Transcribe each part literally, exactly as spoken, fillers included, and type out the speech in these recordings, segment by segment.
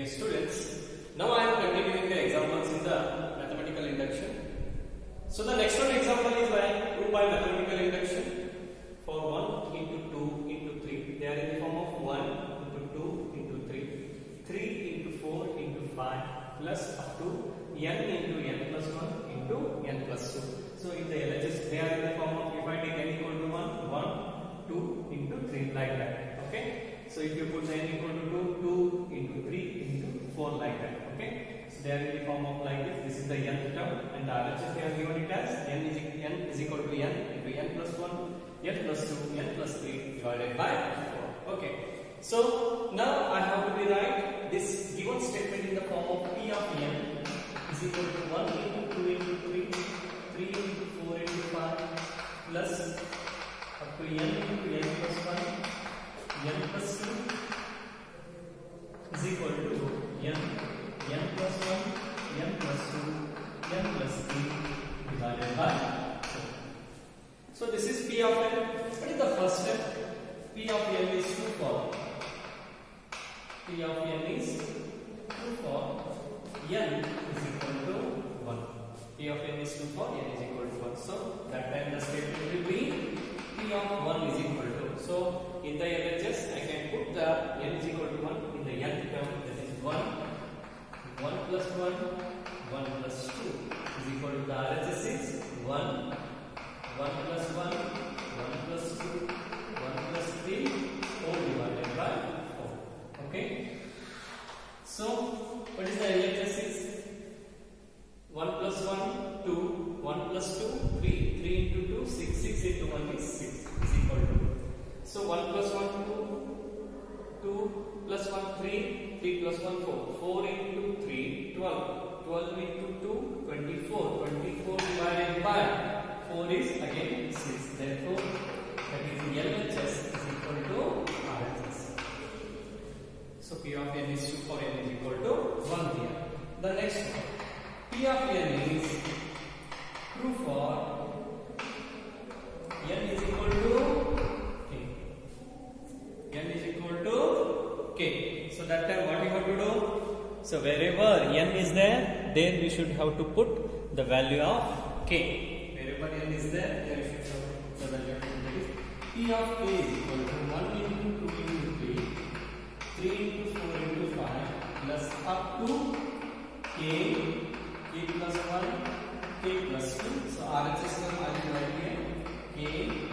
Dear students, now I am continuing the examples in the mathematical induction. So the next one example is by prove by mathematical induction for one into two into three. They are in the form of one into two into three, three into four into five plus up to n into n plus one into n plus two. So in the L H S they are in the form of, if I take n equal to one, one, two into three, like that. Okay. So if you put n equal to two, two into three into four, like that. Okay. So they are in the form of like this. This is the nth term, and the R H S they have given it as n is, n is equal to n into n plus one, n plus two, n plus three divided by four. Okay. So now I have to rewrite this given statement in the form of P of n is equal to one into two into three, three into four into five plus up to n into n plus one, n plus two is equal to n, n plus one, n plus two, n plus three divided by four. So this is P of n. What is the first step? P of n is true for P of n is true for n is equal to one. P of n is true for n is equal to one. So that time the statement will be P of one is equal to. So in the L H S I can put the n is equal to one in the nth term, that is one, one plus one, one plus two is equal to the R H S is one, one plus one, one plus two, one plus three, all divided by four. Okay. So what is the L H S is one plus one, two, one plus two, three, three into two, six, six into one is six is equal to. So one plus one, two, two plus one, three, three plus one, four, four into three, twelve, twelve into two, twenty-four, twenty-four divided by four is again six. Therefore, that is L H S is equal to R H S. So P of n is true for n is equal to one here. The next one, P of n is true for n is equal to k. N is equal to k. So that time what you have to do? So wherever n is there, then we should have to put the value of k. Wherever n is there, there we should have to put the value of k. That is P of k is equal to one into two into three, three into four into five plus up to k, k plus one, k plus two. So R H S term I will write here k,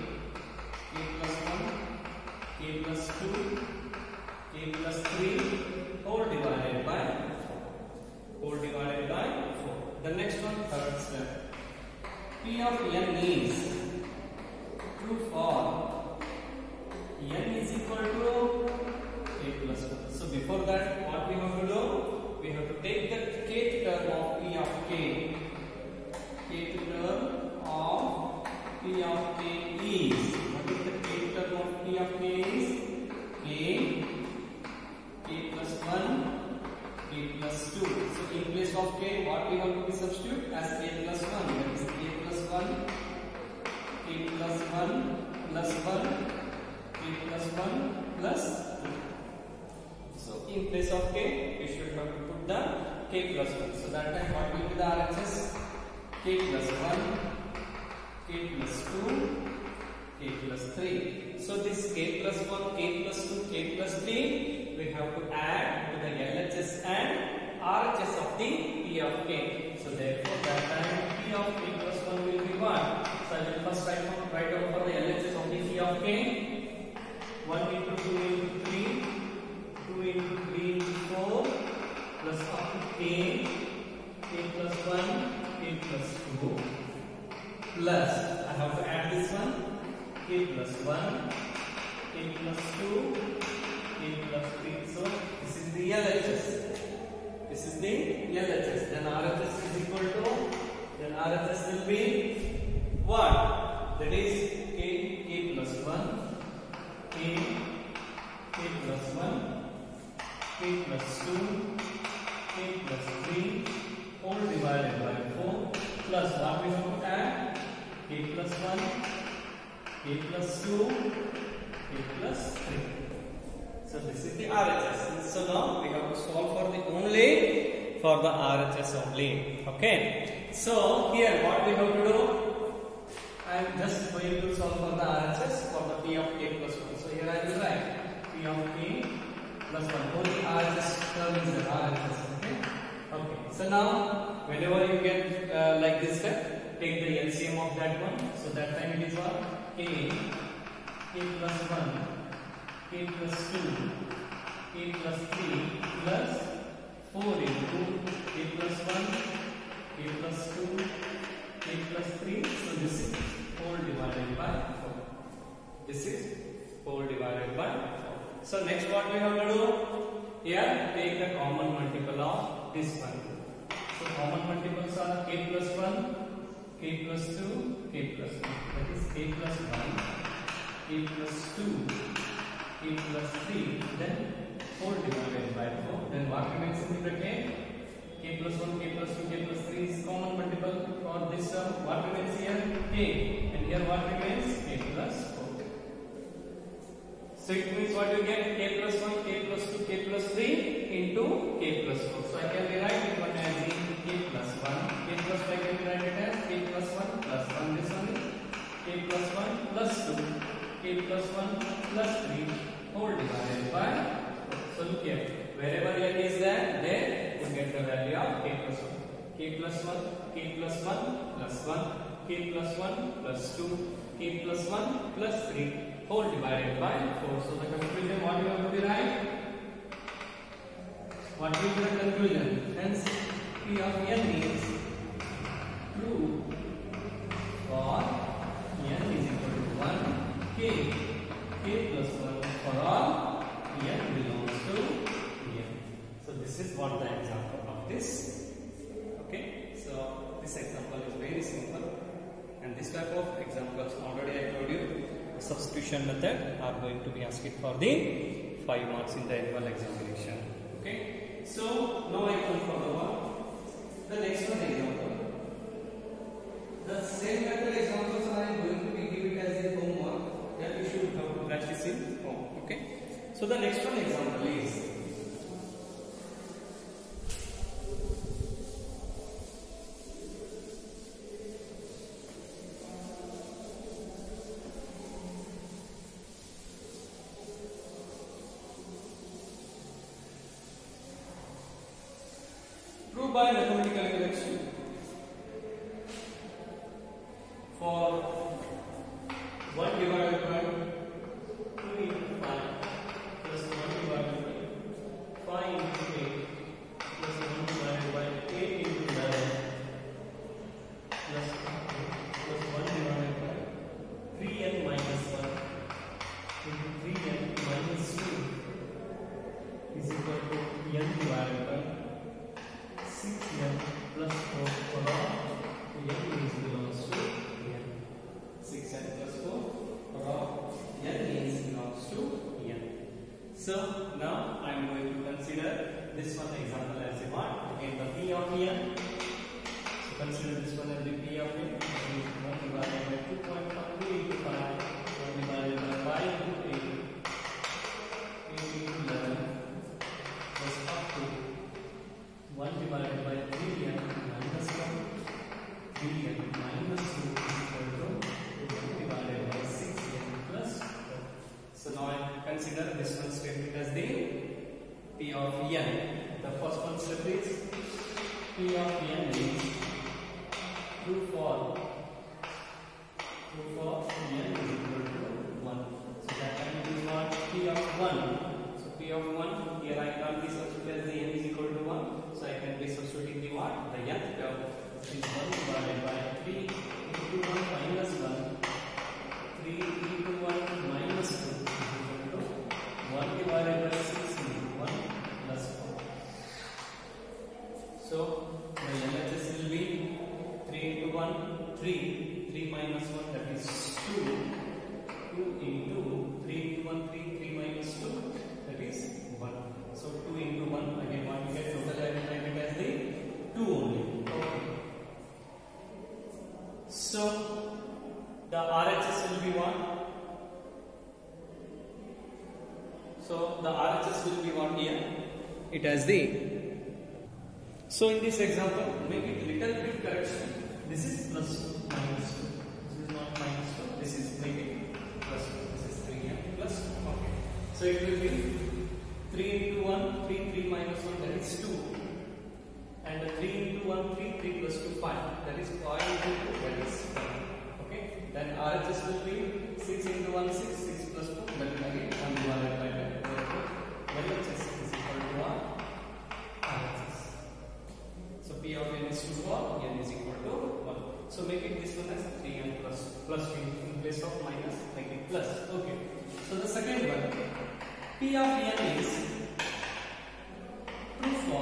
k plus one, k plus two, k plus three, whole divided by four. Whole divided by four. The next one, third step. P of n is true for n is equal to k plus one. So before that, what we have to do? We have to take the kth term of P of k. Kth term of P of k is, what is the kth term of P of k is? K, k plus one, k plus two. So in place of k, what we have to be substitute as k plus one. That is k plus one, k plus one plus one, k plus one plus two. So in place of k, we should have to put the k plus one. So that time what will be the R H S? K plus one, k plus two, k plus three. So this k plus one, k plus two, k plus three, we have to add to the L H S and R H S of the P of k. So therefore that time P of k plus one will be one. So I will first write down, write down for the L H S of the P of k. one into two into three, two into three into four plus up to k, k plus one, k plus two plus, I have to add this one, k plus one, k plus two, k plus three. So this is the L H S. This is the L H S. Then R H S is equal to, then R H S will be what? That is k, k plus one, k, k plus one, k plus two, k plus three, all divided by four plus what we have to add? K plus one, k plus two, k plus three. So this is the R H S. So now we have to solve for the only for the R H S only. Okay. So here what we have to do? I am just going to solve for the R H S for the P of K plus one. So here I will write P of K plus one. Only R H S term is the R H S. Okay. Okay. So now whenever you get uh, like this step, take the L C M of that one. So that time it is what? K, K plus one, K plus two, K plus three plus four into K plus one, K plus two, K plus three. So this is four divided by four. This is four divided by four. So next what we have to do? Here take the common multiple of this one. So common multiples are K plus one, K plus two, K plus one. That is K plus one, K plus two, K plus three, then four divided by four. Then what remains in the bracket? K plus one, K plus two, K plus three is common multiple for this term. What remains here? K. And here what remains? K plus four. So it means what you get? K plus one, K plus two, K plus three into K plus four. So I can rewrite it one as K plus one. K plus five I can write it as K plus one plus one. This one is K plus one plus two, K plus one plus three whole divided by four. So look here. Wherever n is there, there you get the value of K plus one. K plus one, K plus one plus one, K plus one plus two, K plus one plus three whole divided by four. So the conclusion what you have to be right? What will be the conclusion? Hence P of n is true for n is equal to one, K, K plus one for all n belongs to n. So this is what the example of this. Okay, so this example is very simple, and this type of examples already I told you substitution method are going to be asked for the five marks in the annual examination. Okay, so now I come for the one. The next one example. The same method examples I am going to be given as a homework that you should have to practice in home. Okay, so the next one example is by mathematical correction for one divided by two into five plus one divided by five into eight plus one divided by eight into eleven plus, plus one divided by three n minus one into three n minus two is equal to n divided by six n plus four for all n is belongs to n. six n plus four for all n is belongs to n. So now I am going to consider this one example as a what? Again the P of n. So consider this one as the P of n. one divided by two point five into five, one divided by five into eight, eight into eleven plus up to one divided by three n minus one, three n minus two is equal to one divided by six n plus four. So now I consider this one statement as the P of n. The first one step is P of n is true for true for n is equal to one. So that time it is what? P of one. So P of one, here I can't be substituted as the n is equal to one. So I can be substituting the what? The nth term is one divided by three into one minus one, three into one minus two is equal to one divided by six into one plus four. So the L H S will be three into one, three, three minus one, that is two, two into three into one, three, three minus two, that is one. So two into one, again what we get total I will write it as the two only. Okay. So the R H S will be what? So the R H S will be what here? It has the. So in this example, make it little bit correction. This is plus two minus two. This is not minus two. This is make it plus two. This is three m plus two. Okay. So it will be three into one, three, three minus one, that is two. And three into one, three, three plus two, five. That is five into two, that is one. Okay. Then R H S will be six into one, six, six plus two. That will again one divided by ten. Therefore, L H S is equal to one R H S. So P of n is two for n is equal to one. So make it this one as three m plus plus two in place of minus, make it plus. Okay. So the second one, P of n is true for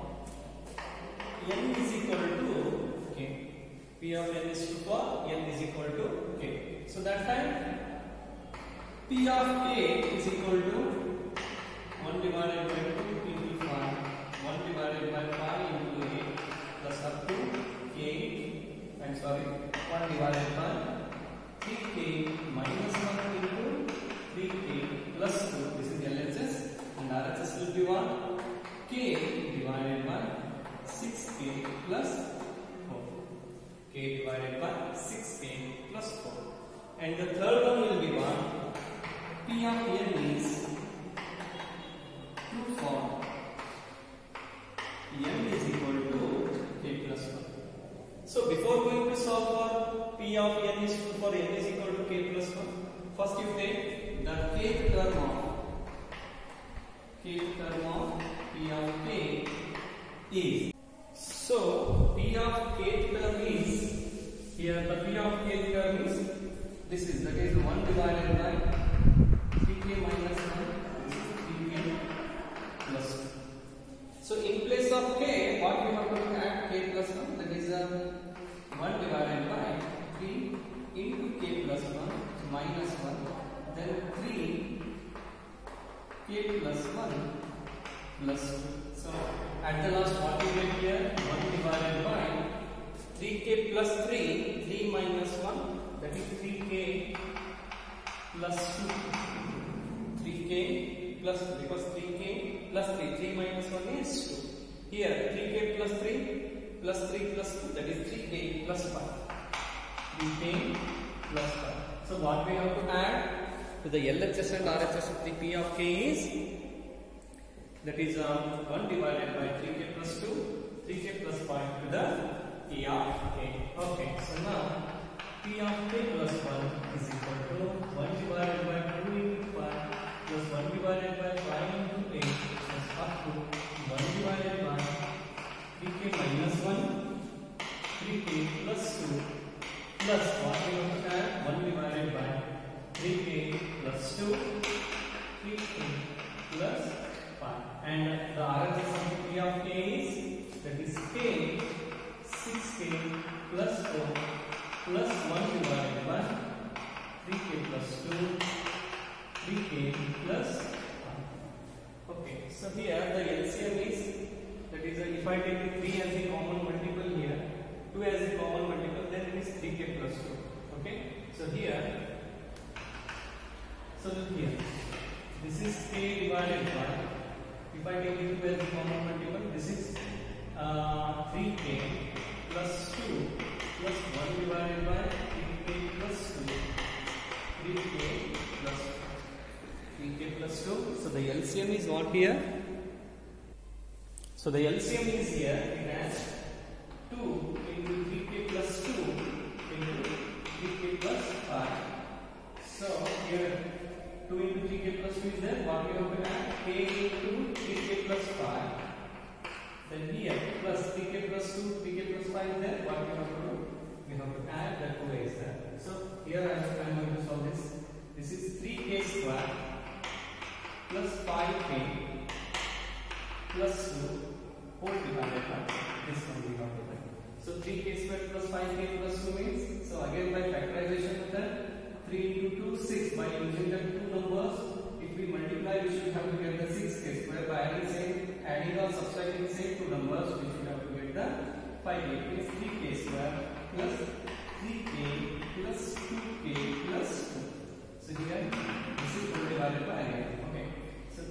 n is equal to k. P of n is true for n is equal to k. So that time P of k is equal to one divided by two into five, one divided by five into eight plus up to k, I'm sorry, one divided by three k minus one into three k plus two. This is L H S, and R H S will be one k divided by six k plus four. K divided by six k plus four. And the third one will be one. P of n is true for n is equal to k plus one. So before going to solve for P of n is true for n is equal to k plus one, first you take the kth term of kth term of P of k is. So P of kth term is, here the P of kth term is, this is, that is one divided by three k minus one, this is three k plus two. So in place of k, what we have to add? K plus one, that is uh, one divided by three into k plus one minus one, then three k plus one plus two. So at the last, what we get here? one divided by three k plus three, three minus one, that is three k plus two. three k plus two, because three k plus three, three minus one is two. Here three k plus three plus three plus two, that is three k plus five. three k plus five. So what we have to add to the L H S and R H S of the P of k is, that is um, one divided by three k plus two, three k plus five to the P of k. Okay, so now P of k plus one is equal to one divided by two into five plus one divided by five into eight plus up to one divided by three k minus one, three k plus two plus what we have to add? one divided by three k plus two, three k plus five. And the R H S of P of k is, that is k, six k plus four plus one divided by three k plus two, three k plus five. Okay, so here the L C M is, that is, uh, if I take three as a common multiple here, two as a common multiple, then it is three k plus two. Okay, so here, so look here, this is k divided by, if I take two as a common multiple, this is uh, three k plus two plus one divided by three k plus two, three k plus three k plus two. So the L C M is what here? So the L C M is here, it has two into three k plus two into three k plus five. So here two into three k plus two is there, what we have to add? K into three k plus five. Then here plus three k plus two, three k plus five is there, what we have to do? We have to add the two is there. So here I am going to solve this. This is three k square plus five k plus two whole divided by this one we have to write. So three k square plus five k plus two means, so again by factorization method, three into two, six. By using the two numbers, if we multiply, we should have to get the six k square. By adding same, adding or subtracting same two numbers, we should have to get the five k. It is three k square plus three k plus two k plus two. So here this is whole divided by again. Okay. So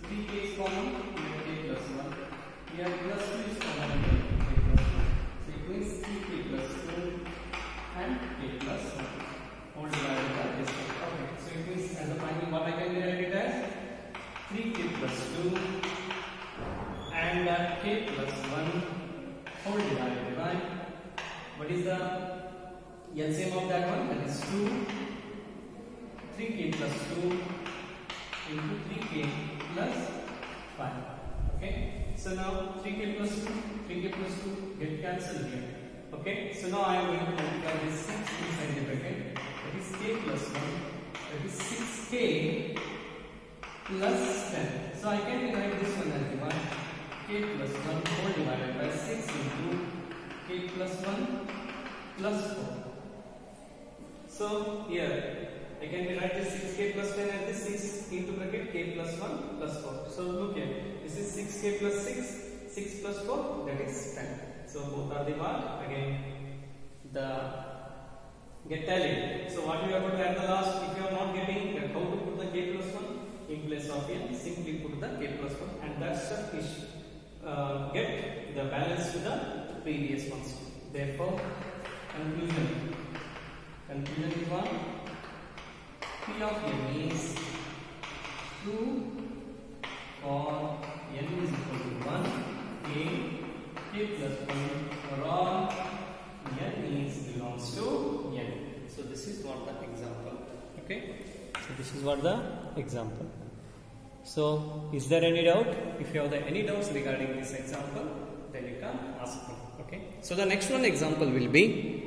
plus two and uh, k plus one whole divided by, what is the L C M of that one? That is two, three k plus two into three k plus five. Okay, so now three k plus two, three k plus two get cancelled here. Okay, so now I am going to multiply this six inside the bracket, that is k plus one, that is six k plus ten. So I can rewrite this one as one, k plus one whole divided by six into k plus one plus four. So here I can rewrite this six k plus ten as this six into bracket k plus one plus four. So look here, this is six k plus six, six plus four, that is ten. So both are the what? Again, the get tallied. So what you are going to add the last? If you are not getting, then how to put the k plus one in place of n? Simply put the k plus one, and that's the issue. Uh, get the balance to the previous ones. Therefore, conclusion. Conclusion is what? P of n is true for n is equal to one, k, k plus one for all n is belongs to n. So this is what the example. Okay. So this is what the example. So is there any doubt? If you have the, any doubts regarding this example, then you can ask me. Okay. So the next one example will be.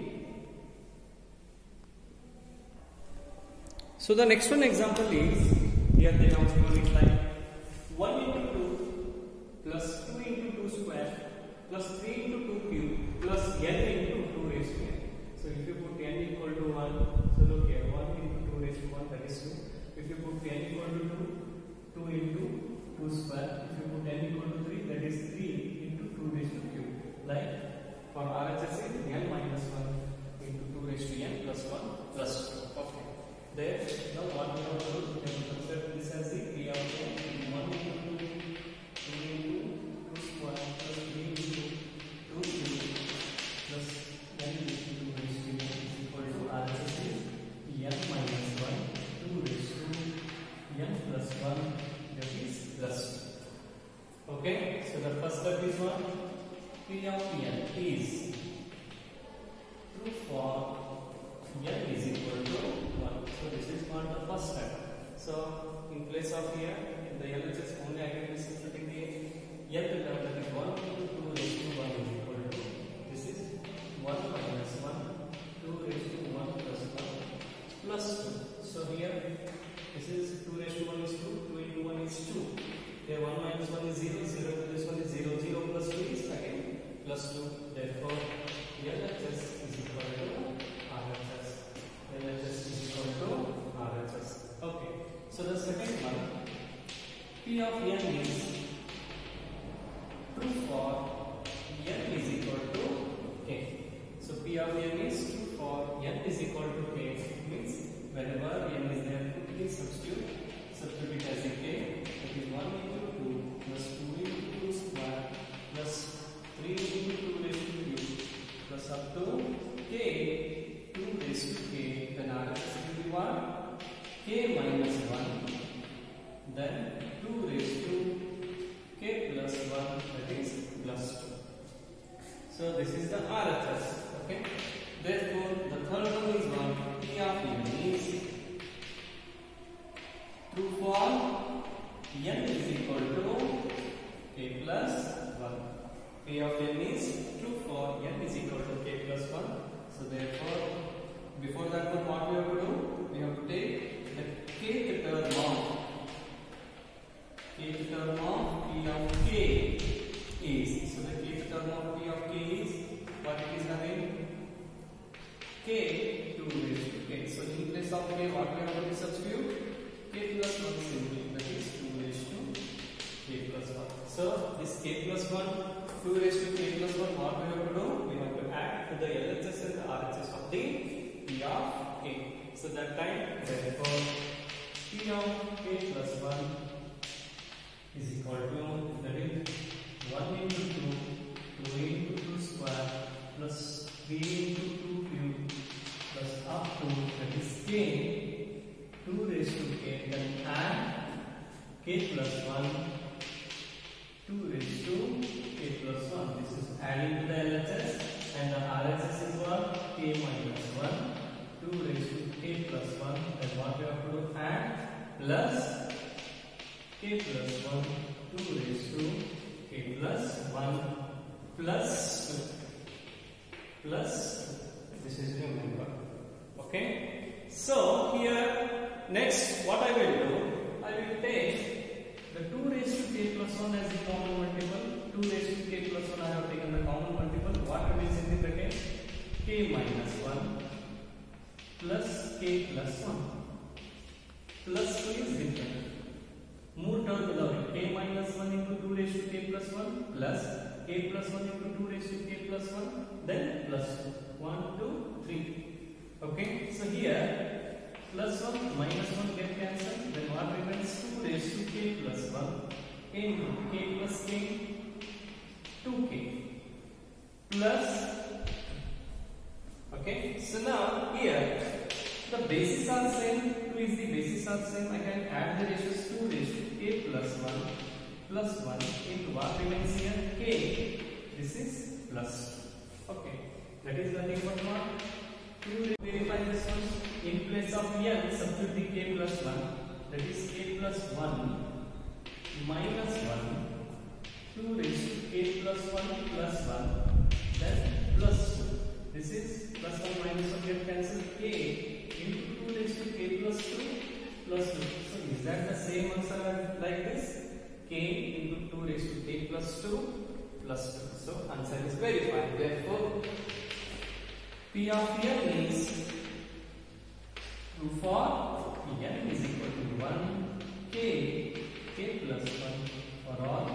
So the next one example is, here they have given it like one into two plus two into two square plus three into two cube plus n into two raised to n. So if you put n equal to one, so look here, one into two raised to one, that is two. If you put n equal to two, two into two square. If you put n equal to three, that is three into two raised to cube. Like for R H S is n minus one into two raised to n plus one plus two. Okay. There, now what we have to do, we have to consider this as the P of n, one into two, two into two square plus three into two cube plus n into two raised to n is equal to R H S is n minus one, two raised to n plus one, that is plus two. Okay, so the first step is what? P of n is true for n is equal to one. So this is what the first step. So in place of here, in the L H S only I can be substituting the n term, that is one into two raised to one is equal to, this is one minus one, two raised to one plus one plus two. So here this is two raised to one is two, two into one is two. Here one minus one is zero, zero to this one is zero, zero plus two is again plus two. Therefore L H S is equal to R H S. L H S is equal to R H S. Okay. So the second one, P of n is true for n is equal to k. So P of n is true for n is equal to k. Means whenever n is there, please substitute. Substitute it as a k. That is one into two plus two into two square plus three into two raised to cube plus up to k two raised to k. Then R H S will be what? K minus one. Then two raised to k plus one, that is plus two. So this is the R H S. Okay. Therefore the third one is what? P of n is true for n is equal to k plus one. P of n is true for n is equal to k plus one. So therefore, before that one, what we have to do? We have to take the kth term of kth term of P of k is. So the kth term of P of k is what it is again? K two raised to k. So in place of k, what we have to substitute? K plus one simply, that is two raised to k plus one. So this k plus one, two raised to k plus one, what we have to do? We have to add to the L H S and the R H S of the P of k. So that time, therefore, P of k plus one is equal to, that is one into two, two into two square plus three into two cube plus up to, that is k two raised to k, then add k plus one, two raised to k plus one. This is adding to the L H S, and the R H S is what? K minus one, two raised to k plus one. Then what we have to do? Add plus k plus one, two raised to k plus one plus two. Plus this is new number. Okay. So here next what I will do, I will take the two raised to k plus one as the common multiple. two raised to k plus one I have taken the common multiple. What remains in the bracket? K minus one plus k plus one plus two is different. Move down to the way. K minus one into two raised to k plus one plus k plus one into two raised to k plus one, then plus two. one, two, three. Okay, so here plus one minus one get cancelled, then what remains? two raised to k plus one into k plus k, two k plus. Okay, so now here the bases are same, two is the bases are same. I can add the ratios. Two raised to k plus one plus one into what remains here? K. This is plus two. Okay, that is nothing but what? To verify this one, in place of n, substitute the k plus one. That is k plus one minus one, two raised to k plus one plus one, then plus two. This is plus one minus one get cancelled. K into two raised to k plus two plus two. So is that the same answer like this? K into two raised to k plus two plus two. So answer is verified. Therefore P of n is true for n is equal to one, k, k plus one for all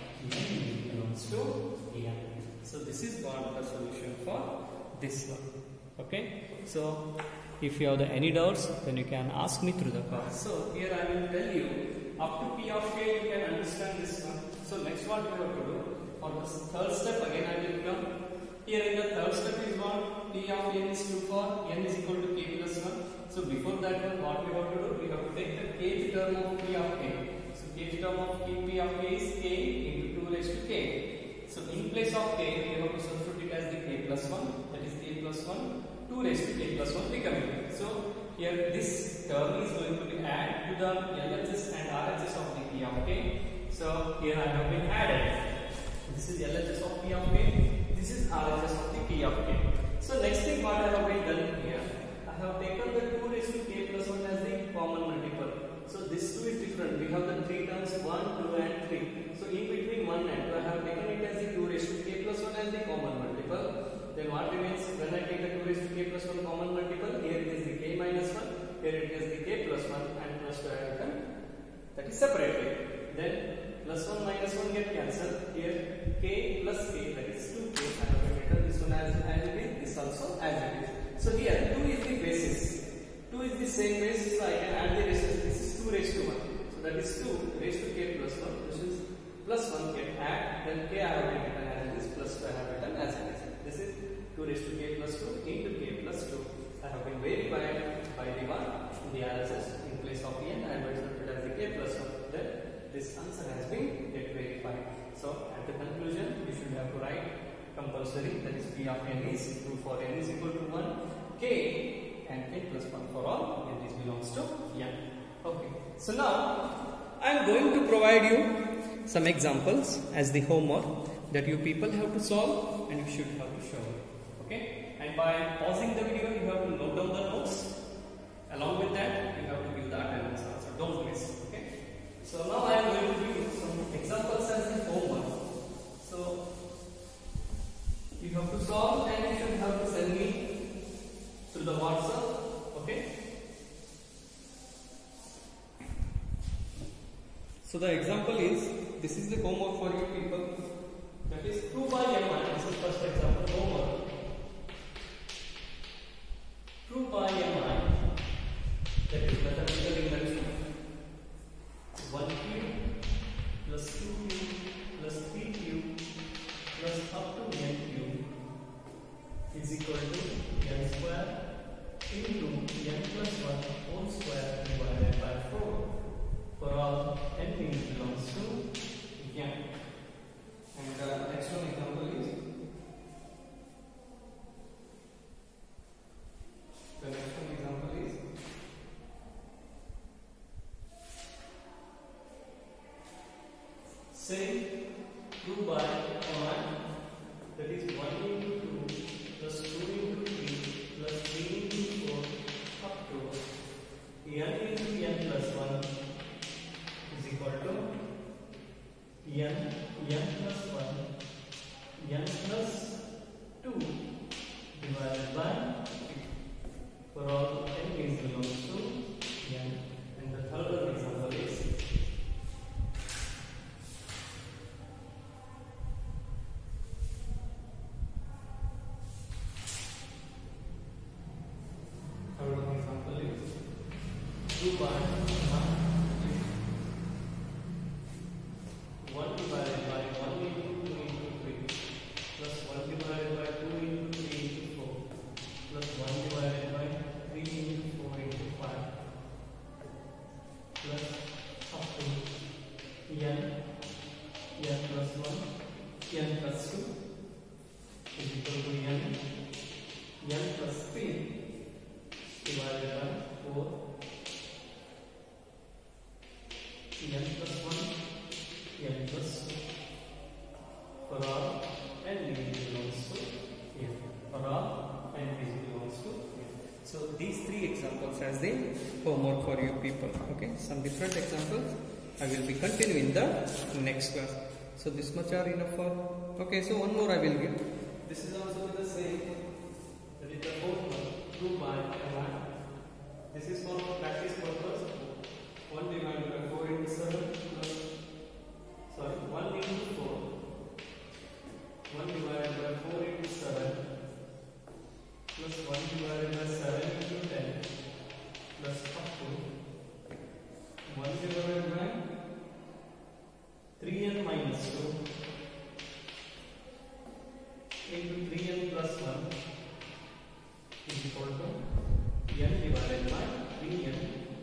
n belongs to n. So this is what the solution for this one. Okay, so if you have the any doubts, then you can ask me through the class. So here I will tell you up to P of k you can understand this one. So next what we have to do for the third step, again I will come. Here in the third step is what? P of n is true for n is equal to k plus one. So before that one, what we have to do? We have to take the kth term of P of k. So kth term of P of k is k into two raised to k. So in place of k, we have to substitute it as the k plus one. That is k plus one. two raised to k plus one becoming. So here this term is going to be added to the L H S and R H S of the P of k. So here I have been added. This is L H S of P of k. This is R H S of the P of k. So next thing what I have been done here, I have taken the two raised to k plus one as the common multiple. So this two is different. We have the three terms one, two and three. So in between one and two I have taken it as the two raised to k plus one as the common multiple. Then what remains when I take the two raised to k plus one common multiple? Here it is the k minus one, here it is the k plus one and plus two I have taken. That is separately. Then plus one minus one get cancelled. Here k plus k, that is two k. I have written this one as, as it is, this also as it is. So here two is the basis. two is the same base, so I can add the ratios. This is two raised to one. So that is two raised to k plus one. This is plus one get add. Then k I have written as it is, plus two I have written as it is. This is two raised to k plus two into k plus two. I have been verified by the one, the R H S in place of n. I have written as the k plus one. Then this answer has been get verified. So at the conclusion, you should have to write compulsory, that is P of n is true for n is equal to one, k and k plus one for all, and this belongs to n. Okay. So now I am going to provide you some examples as the homework that you people have to solve and you should have to show. Okay. And by pausing the video, you have to note down the notes. Along with that, you have to give the attendance answer. Don't miss. Okay. So now I am going to give you some examples as the homework. So you have to solve and you should have to send me through the WhatsApp. Okay. So the example is, this is the homework for you people. That is two by mi. This is first example homework. two by mi. That is mathematical invention. one cube plus two cube plus three cube plus up to n cube is equal to n square into n plus one whole square divided by four for all n say two by one, that is one into two plus two into three plus three into four up to n into n plus one is equal to n n plus one n plus two divided by three. For all n is belongs to n. And the third example is third example is two by one one divided by one into two into three plus one divided by two into three into four plus one divided by three into four into five plus up to n n plus one n plus two is equal to n n plus three divided by four n plus one n plus two. For all n belongs to n. For all n belongs to n. So these three examples as the homework for you people. Okay, some different examples I will be continuing the next class. So this much are enough for. Okay, so one more I will give. This is also the same. That is the fourth one. two by one. This is for practice purpose. one divided by four into seven plus sorry one into four. one divided by four into seven plus one divided by seven into ten plus up to one divided by three n minus two into three n plus one is equal to n divided by three n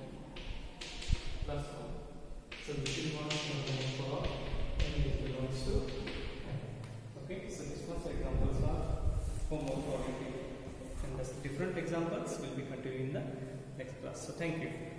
plus one. So this is one of the for n is belongs to n. Okay, so this was examples are homework for you, and the different examples will be continued in the next class. So thank you.